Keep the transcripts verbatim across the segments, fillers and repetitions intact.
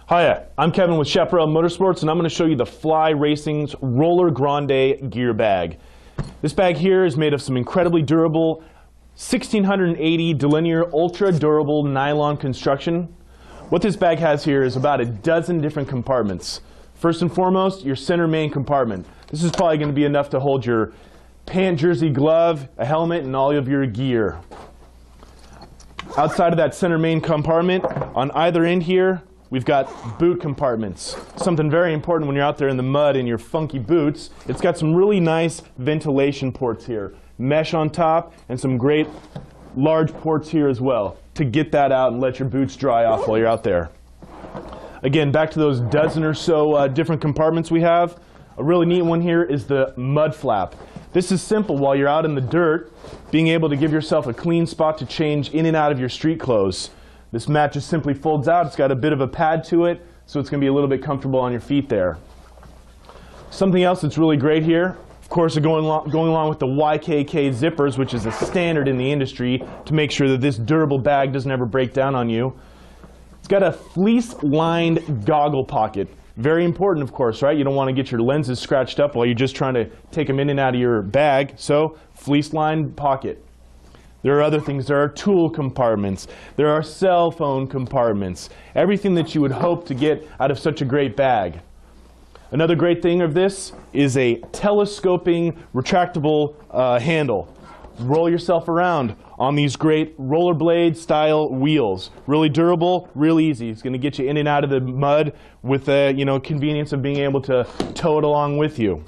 Hi, I'm Kevin with Chaparral Motorsports, and I'm going to show you the Fly Racing's Roller Grande gear bag. This bag here is made of some incredibly durable sixteen eighty delinear ultra durable nylon construction. What this bag has here is about a dozen different compartments. First and foremost, your center main compartment. This is probably going to be enough to hold your pant, jersey, glove, a helmet, and all of your gear. Outside of that center main compartment, on either end here, we've got boot compartments. Something very important when you're out there in the mud in your funky boots. It's got some really nice ventilation ports here. Mesh on top and some great large ports here as well to get that out and let your boots dry off while you're out there. Again, back to those dozen or so uh, different compartments we have. A really neat one here is the mud flap. This is simple while you're out in the dirt, being able to give yourself a clean spot to change in and out of your street clothes. This mat just simply folds out. It's got a bit of a pad to it, so it's going to be a little bit comfortable on your feet there. Something else that's really great here, of course, are going along, going along with the Y K K zippers, which is a standard in the industry to make sure that this durable bag doesn't ever break down on you. It's got a fleece-lined goggle pocket. Very important, of course, right? You don't want to get your lenses scratched up while you're just trying to take them in and out of your bag, so fleece-lined pocket. There are other things. There are tool compartments. There are cell phone compartments. Everything that you would hope to get out of such a great bag. Another great thing of this is a telescoping, retractable uh, handle. Roll yourself around on these great rollerblade style wheels. Really durable, real easy. It's going to get you in and out of the mud with the you know, convenience of being able to tow it along with you.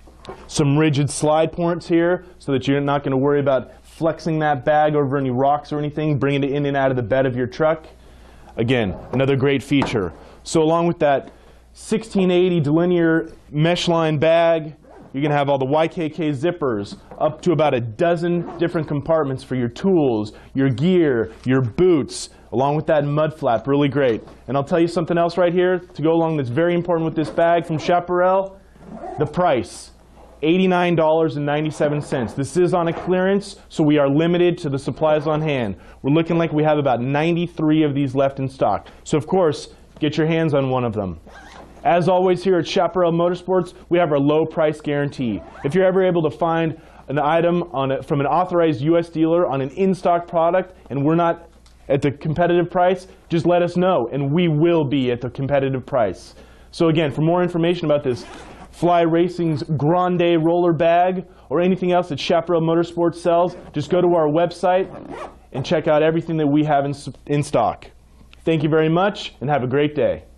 Some rigid slide points here so that you're not going to worry about flexing that bag over any rocks or anything, bringing it in and out of the bed of your truck. Again, another great feature. So along with that sixteen eighty delinear mesh line bag, you're going to have all the Y K K zippers, up to about a dozen different compartments for your tools, your gear, your boots, along with that mud flap. Really great. And I'll tell you something else right here to go along that's very important with this bag from Chaparral, the price. eighty-nine ninety-seven. This is on a clearance, so we are limited to the supplies on hand. We're looking like we have about ninety-three of these left in stock. So of course, get your hands on one of them. As always here at Chaparral Motorsports, we have our low price guarantee. If you're ever able to find an item on a, from an authorized U S dealer on an in-stock product and we're not at the competitive price, just let us know and we will be at the competitive price. So again, for more information about this Fly Racing's Grande roller bag or anything else that Chaparral Motorsports sells, just go to our website and check out everything that we have in, in stock. Thank you very much and have a great day.